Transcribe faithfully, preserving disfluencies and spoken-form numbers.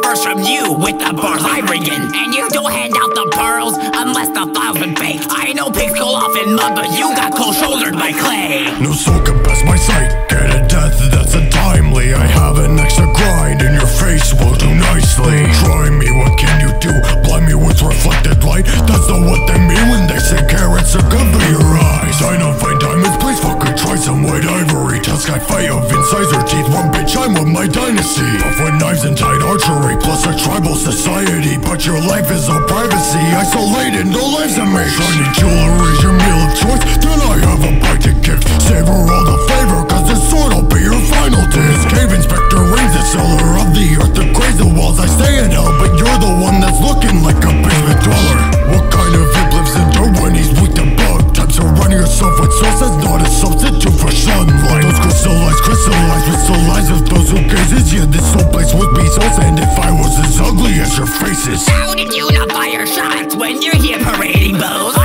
first from you with the bars I bring in. And you don't hand out the pearls unless the file's been faked. I know pigs go off in mud, but you got cold shouldered by clay. No soul can pass my sight, get a death that's untimely. I have an extra grind and your face will do nicely. Try me, what can you do? Blind me with reflected light. That's not what they mean when they say carrots are good for your eyes. I don't find diamonds, please fucking try some white ivory. Tell sky fight of incisor teeth, one bitch I'm with my dynasty. Off with knives and tight archery, plus a tribal society. But your life is all privacy, isolated, no lives in me. Shiny jewelry's your meal of choice, then I have a bite to give. Savor all the flavor, cause this sword will be your final dish. Cave inspector reigns the cellar of the earth, the crazy walls I stay in hell, but you're the one that's looking like a basement dweller. What kind of imp lives in dirt when he's weak to bug? Time surrounding yourself with source that's not a substitute for sunlight. Those crystallize, crystallize with the lies of those who gazes. Yeah, this whole place would be so and if I was as ugly as your faces. How did you not fire shots when you're here parading bows?